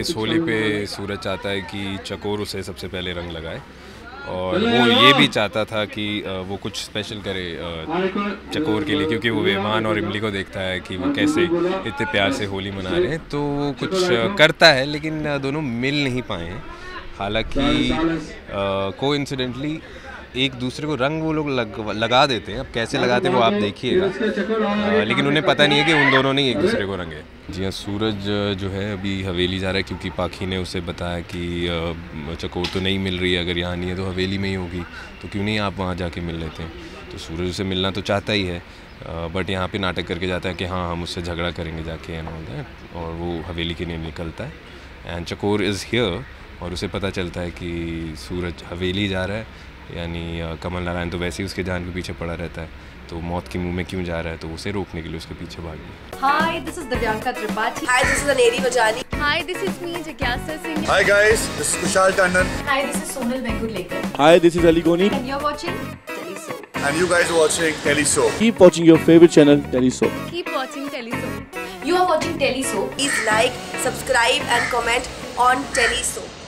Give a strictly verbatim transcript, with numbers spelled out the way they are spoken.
इस होली पे सूरज चाहता है कि चकोर उसे सबसे पहले रंग लगाए और वो ये भी चाहता था कि वो कुछ स्पेशल करे चकोर के लिए, क्योंकि वो विमान और इमली को देखता है कि वो कैसे इतने प्यार से होली मना रहे हैं, तो वो कुछ करता है लेकिन दोनों मिल नहीं पाए हैं। हालांकि कोइंसिडेंटली एक दूसरे को रंग वो लोग लग, लगा देते हैं, अब कैसे लगाते हैं वो आप देखिएगा, लेकिन उन्हें पता नहीं है कि उन दोनों ने एक दूसरे को रंगे। जी हाँ, सूरज जो है अभी हवेली जा रहा है क्योंकि पाखी ने उसे बताया कि चकोर तो नहीं मिल रही है, अगर यहाँ नहीं है तो हवेली में ही होगी, तो क्यों नहीं आप वहाँ जाके मिल लेते हैं। तो सूरज उसे मिलना तो चाहता ही है, बट यहाँ पे नाटक करके जाता है कि हाँ हम उससे झगड़ा करेंगे जाके एंड ऑल दैट, और वो हवेली के लिए निकलता है एंड चकोर इज़ हियर, और उसे पता चलता है कि सूरज हवेली जा रहा है, यानी कमल नारायण तो वैसे ही उसके जान के पीछे पड़ा रहता है, तो मौत के मुंह में क्यों जा रहा है, तो उसे रोकने के लिए उसके पीछे भाग गई। Hi, this is Divyanka Tripathi. Hi, this is Aneri Vajani. Hi, this is me, Jigyasa Singh. Hi guys, this is Kushal Tandon. Hi, this is Sonal Vengutlekar. Hi, this is Ali Goni. And you're watching Telly Soap. And you guys are watching Telly Soap. Keep watching your favorite channel, Telly Soap. Keep watching Telly Soap. You are watching Telly Soap. Please like, subscribe and comment on Telly Soap.